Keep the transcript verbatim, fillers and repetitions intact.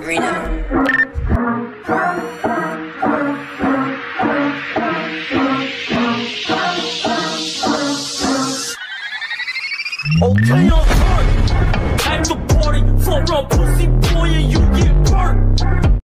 Reno. Okay, I'm hurt. At the party, fuck around pussy boy and you get burnt.